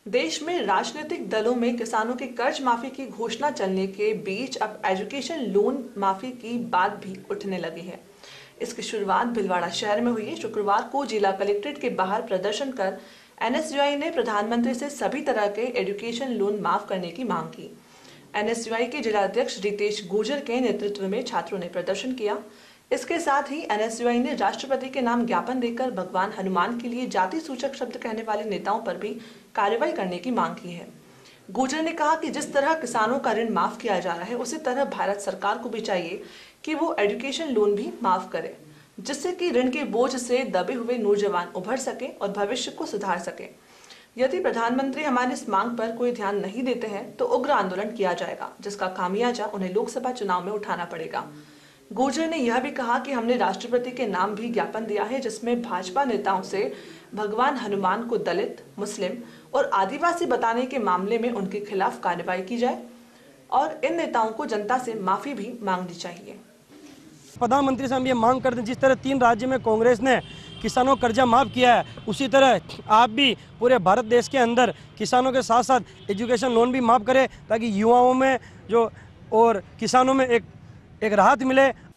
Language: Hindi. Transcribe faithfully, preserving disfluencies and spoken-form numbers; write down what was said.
देश में राजनीतिक दलों में किसानों के कर्ज माफी की घोषणा चलने के बीच अब एजुकेशन लोन माफी की बात भी उठने लगी है। इसकी शुरुआत भीलवाड़ा शहर में हुई है। शुक्रवार को जिला कलेक्ट्रेट के बाहर प्रदर्शन कर एन एस यू आई ने प्रधानमंत्री से सभी तरह के एजुकेशन लोन माफ करने की मांग की। एन एस यू आई के जिलाध्यक्ष रितेश गुर्जर के नेतृत्व में छात्रों ने प्रदर्शन किया। इसके साथ ही एन एस यू आई ने राष्ट्रपति के नाम ज्ञापन देकर भगवान हनुमान के लिए जाति सूचक शब्द कहने वाले नेताओं पर भी कार्रवाई करने की मांग की है। गुर्जर ने कहा कि जिस तरह किसानों का ऋण माफ किया जा रहा है, उसी तरह भारत सरकार को भी चाहिए कि वो एजुकेशन लोन भी माफ करे, जिससे कि ऋण के बोझ से दबे हुए नौजवान उभर सके और भविष्य को सुधार सके। यदि प्रधानमंत्री हमारी इस मांग पर कोई ध्यान नहीं देते हैं तो उग्र आंदोलन किया जाएगा, जिसका खामियाजा उन्हें लोकसभा चुनाव में उठाना पड़ेगा। गुर्जर ने यह भी कहा कि हमने राष्ट्रपति के नाम भी ज्ञापन दिया है, जिसमें भाजपा नेताओं से भगवान हनुमान को दलित, मुस्लिम और आदिवासी बताने के मामले में उनके खिलाफ कार्रवाई की जाए और इन नेताओं को जनता से माफी भी मांगनी चाहिए। प्रधानमंत्री से हम ये मांग करते हैं, जिस तरह तीन राज्य में कांग्रेस ने किसानों को कर्जा माफ किया है, उसी तरह आप भी पूरे भारत देश के अंदर किसानों के साथ साथ एजुकेशन लोन भी माफ करें, ताकि युवाओं में जो और किसानों में एक एक राहत मिले।